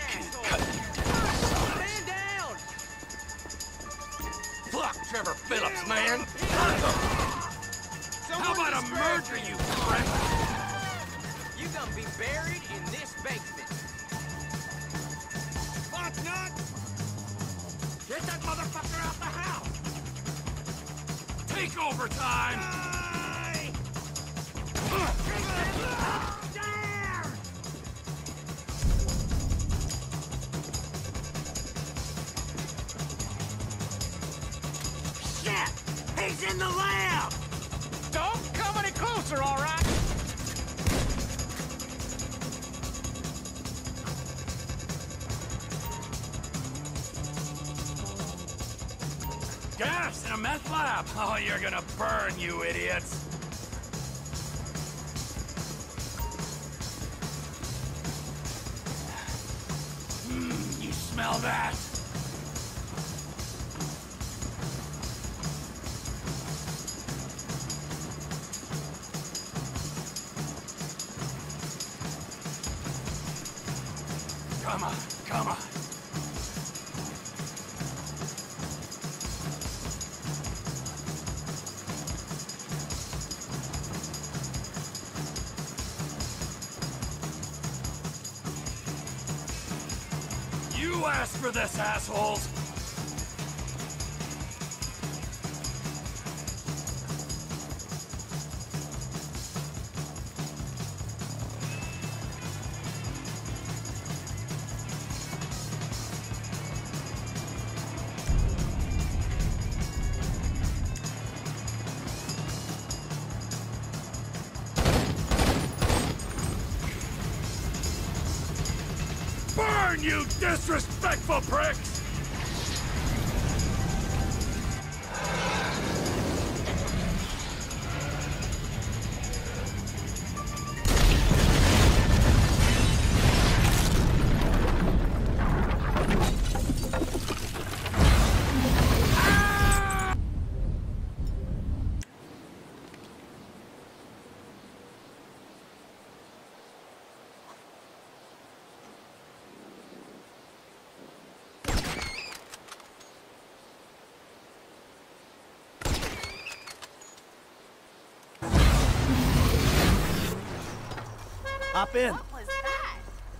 Man down! Fuck Trevor Phillips, man! How about a murder, you prick? You gonna be buried in this basement. Fuck nut! Get that motherfucker out the house! Take over time! Shit! He's in the lab! Don't come any closer, all right? Gas in a meth lab? Oh, you're gonna burn, you idiots! You smell that? Come on, come on. You asked for this, assholes! Burn, you disrespectful pricks! Hop in. What was that?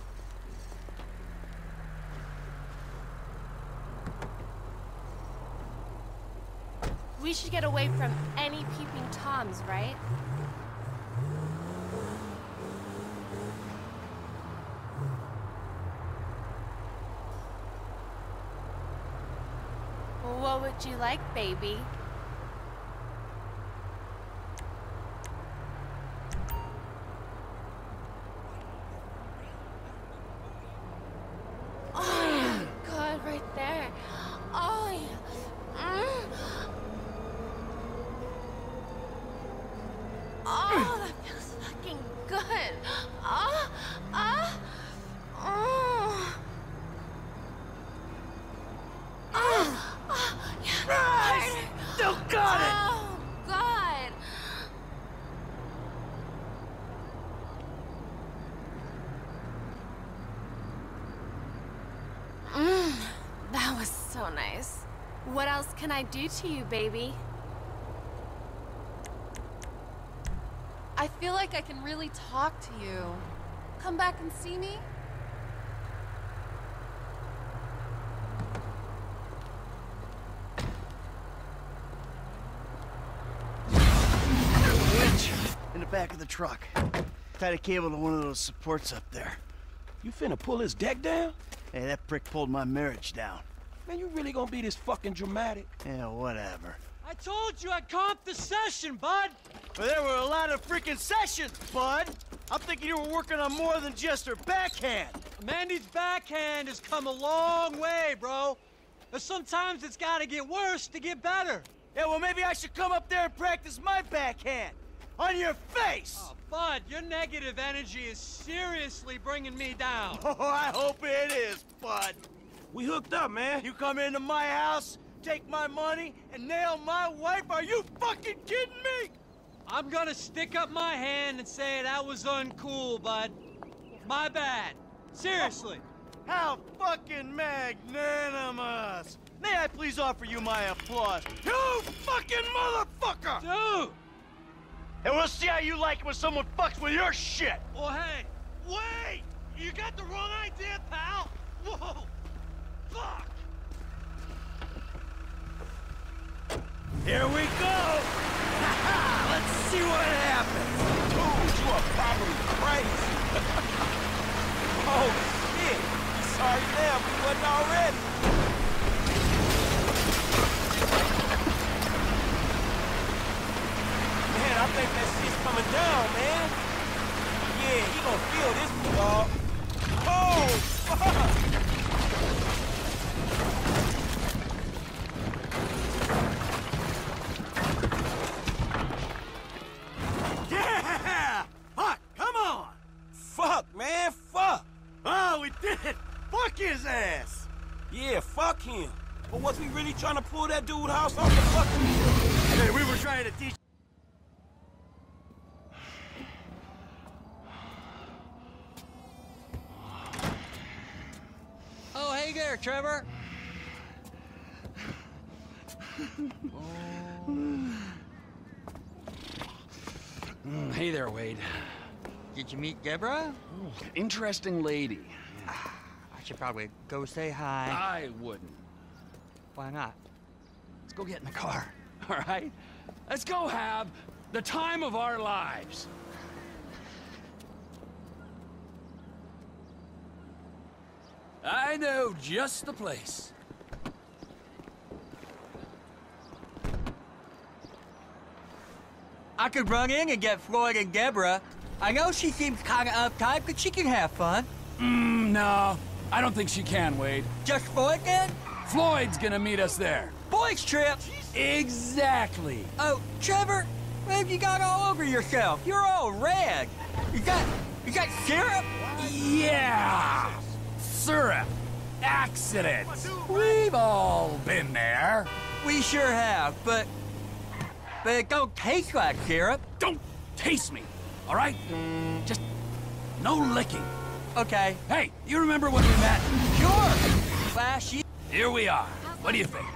We should get away from any peeping Toms, right? What would you like, baby? Right there. Oh, yeah. Oh, that feels fucking good. Oh, oh, oh. Oh, yeah. Still got it! Oh, God. That was so nice. What else can I do to you, baby? I feel like I can really talk to you. Come back and see me? Winch in the back of the truck. Tied a cable to one of those supports up there. You finna pull his deck down? Hey, that prick pulled my marriage down. Man, you really gonna be this fucking dramatic? Yeah, whatever. I told you I'd comp the session, bud! But there were a lot of freaking sessions, bud! I'm thinking you were working on more than just her backhand! Mandy's backhand has come a long way, bro. But sometimes it's gotta get worse to get better. Yeah, well, maybe I should come up there and practice my backhand! On your face! Oh, bud, your negative energy is seriously bringing me down. Oh, I hope it is, bud! We hooked up, man. You come into my house, take my money, and nail my wife? Are you fucking kidding me? I'm gonna stick up my hand and say that was uncool, bud. My bad. Seriously. How fucking magnanimous! May I please offer you my applause? You fucking motherfucker! Dude! And we'll see how you like it when someone fucks with your shit! Well, hey, wait! You got the wrong idea, pal! Whoa! Fuck! Here we go! Let's see what happens! Dude, you are probably crazy. Oh, shit. Sorry now, we wasn't already. Man, I think that shit's coming down, man. Yeah, he gonna feel this, dog. Oh, fuck! Yeah! Fuck, come on! Fuck, man, fuck! Oh, we did it! Fuck his ass! Yeah, fuck him. But was we really trying to pull that dude house off the fucking... Hey, we were trying to teach... Oh, hey there, Trevor. Hey there, Wade. Did you meet Deborah? Interesting lady. I should probably go say hi. I wouldn't. Why not? Let's go get in the car, all right? Let's go have the time of our lives. I know just the place. I could run in and get Floyd and Deborah. I know she seems kind of uptight, but she can have fun. No, I don't think she can, Wade. Just Floyd then? Floyd's gonna meet us there. Boys trip. Exactly. Oh, Trevor, what have you got all over yourself? You're all red. You got syrup? Yeah! Syrup. Accidents. We've all been there. We sure have, but it don't taste like syrup. Don't taste me, all right? Just no licking. Okay. Hey, you remember when we met? Sure. Last year. Here we are. What do you think?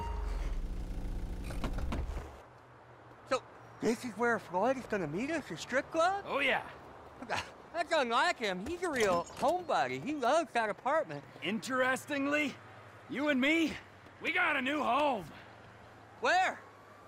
So, this is where Floyd is gonna meet us, a strip club? Oh, yeah. That's unlike him. He's a real homebody. He loves that apartment. Interestingly, you and me, we got a new home. Where?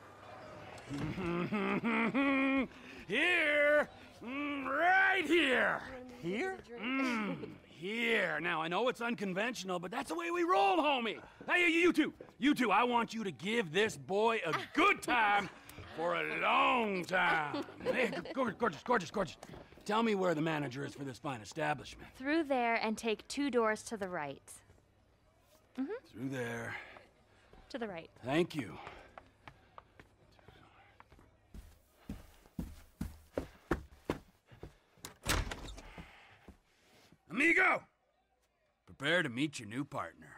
Here. Right here. Here? Here. Now, I know it's unconventional, but that's the way we roll, homie. Hey, you two, I want you to give this boy a good time for a long time. Hey, gorgeous. Tell me where the manager is for this fine establishment. Through there and take 2 doors to the right. Through there. To the right. Thank you. Amigo, prepare to meet your new partner.